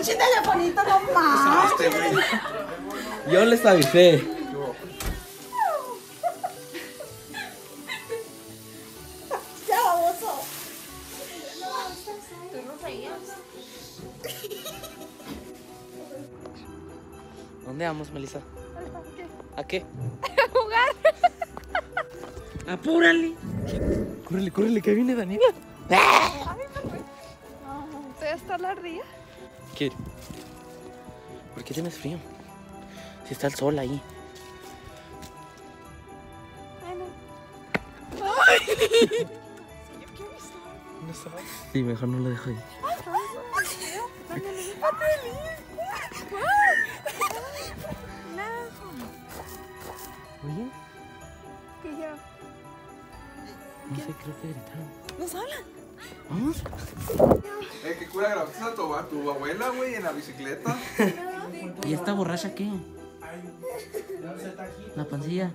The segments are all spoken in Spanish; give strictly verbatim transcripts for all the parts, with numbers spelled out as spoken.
pinche telefonito nomás. Yo les avisé. Ya, baboso. Tú no seguías. ¿Dónde vamos, Melissa? ¿A qué? A jugar. ¡Apúrale! Córrele, córrele, que viene Daniela. ¿Te está la ría? ¿Qué? ¿Por qué tienes frío? Si está el sol ahí. Ay, no. ¿No sabes? Sí, mejor no lo dejo ahí. Oye, ¿Qué ya? no sé, creo que gritaron. ¿Nos hablan? ¿Vamos? Eh, qué cura grabaste a tu, a tu abuela, güey, en la bicicleta. ¿Y esta borracha qué? La pancilla.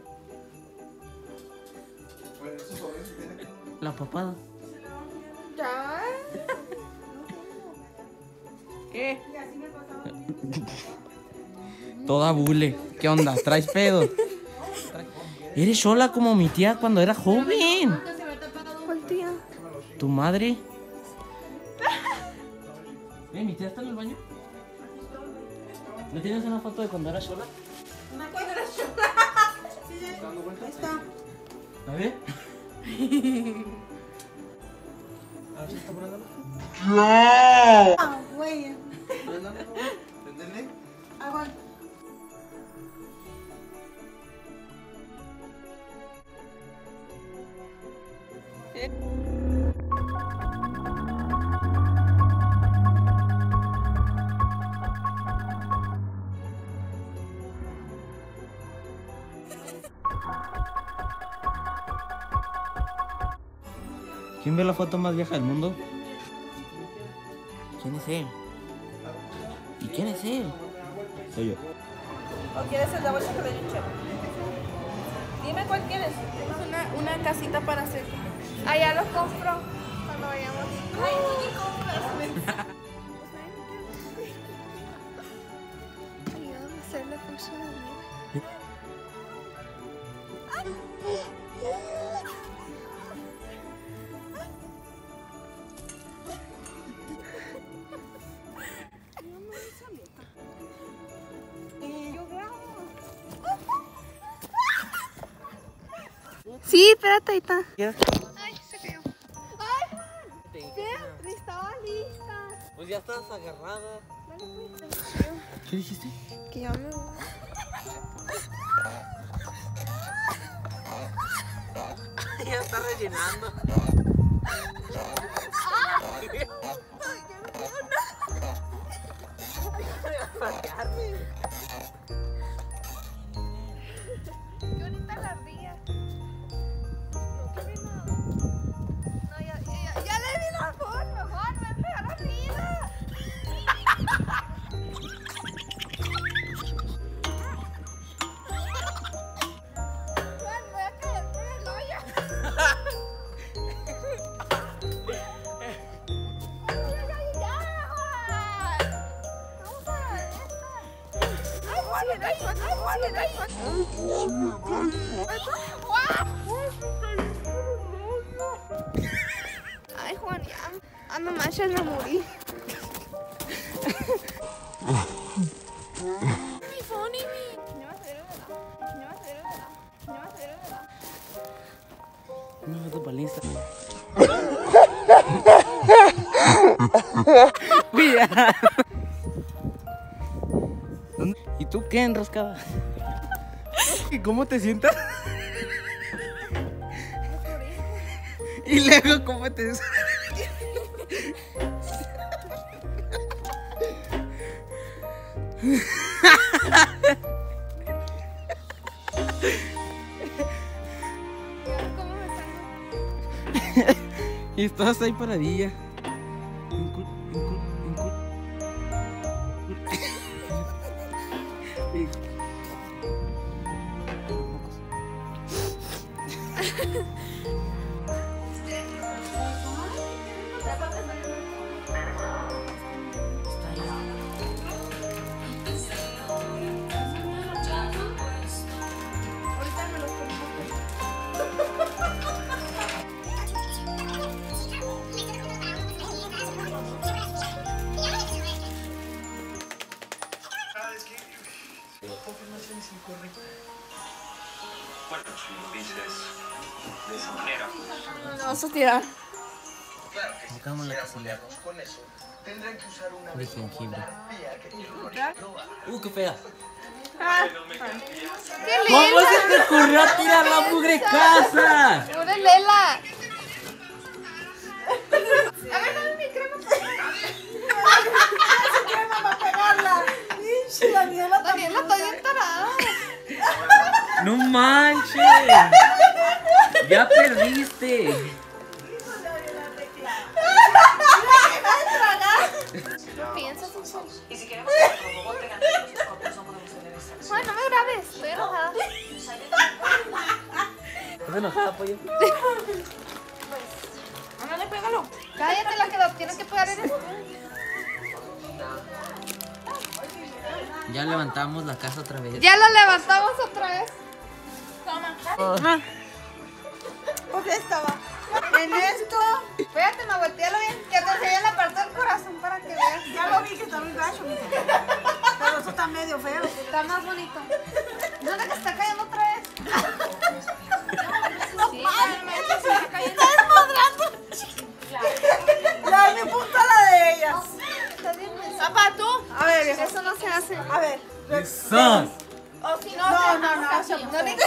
La papada. ¿Ya? ¿Qué? Toda bule. ¿Qué onda? ¿Traes pedo? Eres sola como mi tía cuando era joven. ¿Cuál tía? ¿Tu madre? ¿Eh, mi tía está en el baño? ¿No tienes una foto de cuando era sola? Una cuadra sola. Ahí está. A ver. A ver si está poniéndolo. Ah, güey. ¿Entendés? Agua. ¿Quién ve la foto más vieja del mundo? ¿Quién es él? ¿Y quién es él? Soy yo. ¿O quieres el de bolsa que le eché? Dime cuál quieres. Es una, una casita para hacer. Allá lo compro cuando vayamos. Ay, ¿tú qué compras? Ayúdame a hacerle pulso de mí. Sí, espérate, ahí está. ¿Qué? Ay, se cayó. Ay, Juan. Estaba lista. Pues ya estás agarrada. Dale, pues. ¿Qué dijiste? Que ya me voy. Ya está rellenando. Yo ahorita la ría. No quiere nada. No, ya, ya, ya, ya le di la foto, Juan, me pega la vida. Juan, voy a caer por el hoyo. Ay, ay, ay, ya, Juan. Vamos a ver esta. Ay, Juan, ay, Juan, ay, Juan, ay, Juan. Ay, Juan, ya. Ah, no manches, me morí. Mi phone y mi. No me salieron de la. No me salieron de la. No me salieron de la. Una foto para el Insta. Cuidado. ¿Dónde? ¿Y tú qué, enroscada? ¿Y cómo te sientas? Y luego, ¿cómo te sientas? ¿Cómo me salgo? Y estás ahí paradilla. Incul, incul, incul. Y- Está ahí. No vas a tirar. Buscamos la casilla de jengibre. Uh, qué fea. Ah, ¡qué ¿Cómo linda! se te ocurrió tirar la mugre casa? ¡Pobre Lela! A ver, dame mi crema. crema va a pegarla. Ish, Daniela Daniela está bien tarada. No manches. Ya perdiste. Piensas en eso. Ay, no me grabes, estoy enojada. ¿Estás enojada, pollo? Ándale, pégalo. Cállate, la que lo tienes que pegar eres tú. Ya levantamos la casa otra vez. Ya lo levantamos otra vez. Toma. ¿Por qué estaba? En esto. Espérate, me voltealo bien. Que te enseñe la parte del corazón para que veas. Ya lo vi que está muy gacho, mija. Pero eso está medio feo. Está más bonito. ¿Dónde que está cayendo otra vez? Sí, realmente se está cayendo. Ya me punta la de ellas. Está bien. Papá, tú. A ver, viejo. Eso no se hace. A ver. ¡Sos! O si no, No, se- no, no, casi. se- No le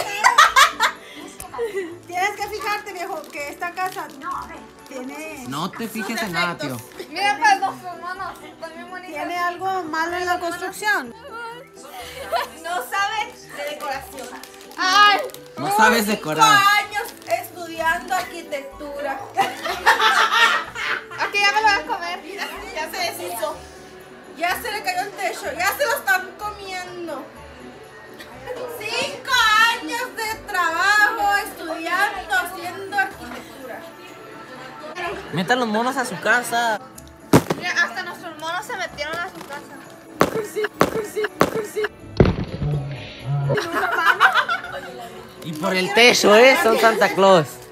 Tienes que fijarte, viejo, que esta casa tiene, No te fijes en nada, tío. Mira, pues los hermanos. Están bien bonitos. tiene algo malo en la construcción. No sabes de decoración. Ay. No sabes decorar. Cinco años estudiando arquitectura. Aquí ya me lo voy a comer. Ya se deshizo. Ya se le cayó el techo. Ya se lo están comiendo. Cinco años de trabajo estudiando, haciendo arquitectura. Metan los monos a su casa. Mira, hasta nuestros monos se metieron a su casa. Y por el techo, ¿eh? Son Santa Claus.